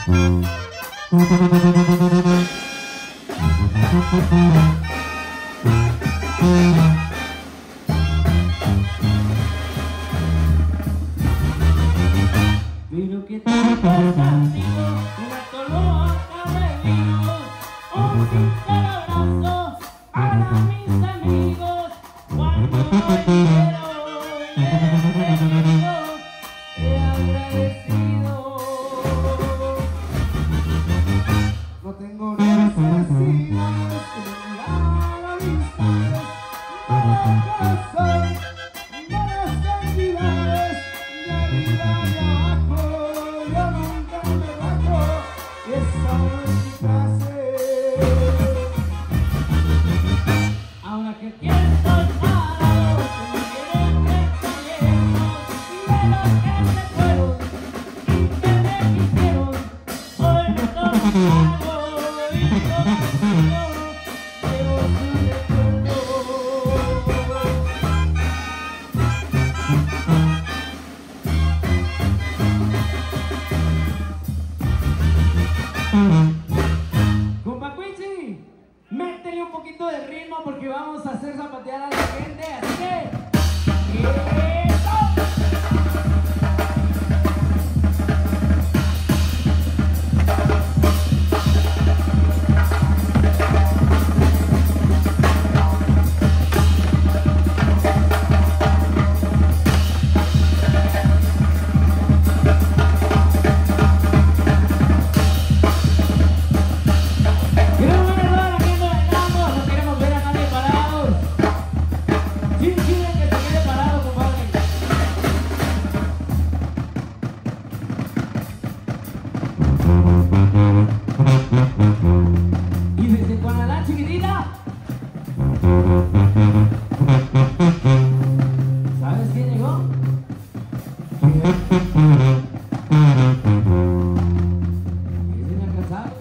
Pero que tanto castigo, una coloca de vino, un sincero abrazo para mis amigos, cuando quiero y he agradecido. No tengo necesidad de mirar a distancias para el corazón de las entidades de arriba y abajo. Yo nunca me bajo, esa no es mi clase. Ahora que aquí estoy parado, que me quieren que callemos y de lo que se fueron y que me quisieron, hoy me toca. Compa Cuichi, métele un poquito de ritmo porque vamos a hacer zapatear a la gente, así que ¡eso! Y desde Guanalá, chiquitita, ¿sabes quién llegó? ¿Es inalcanzable?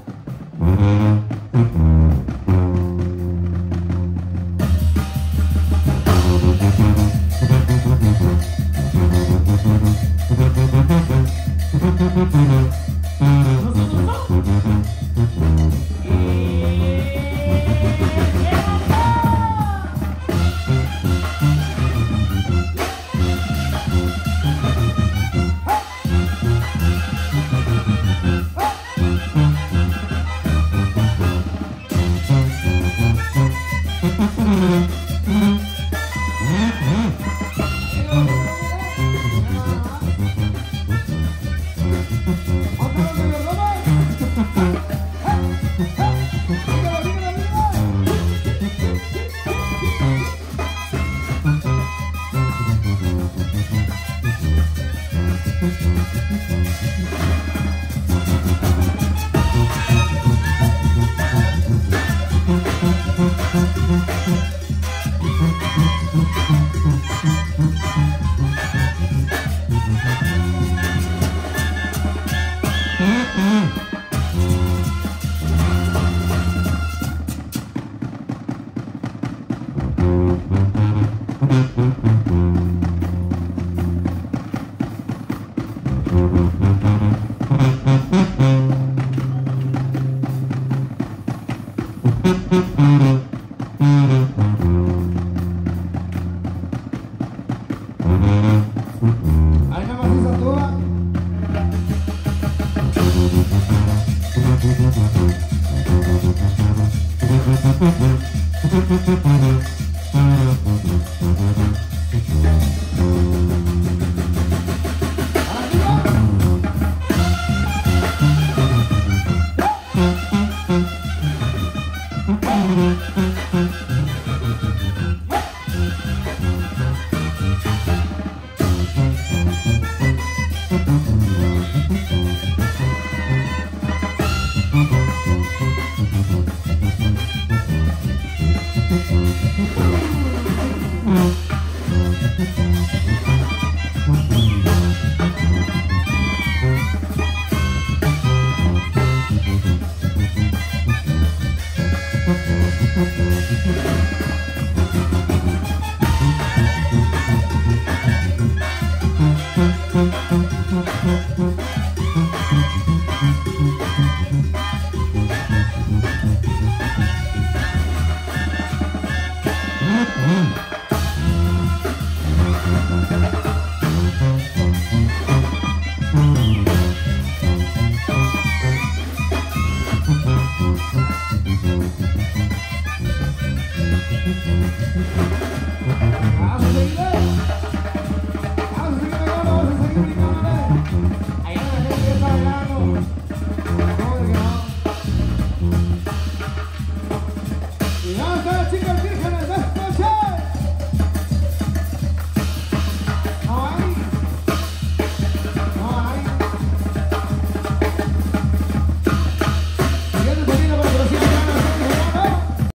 Ahí nada más esa toda. Thank you.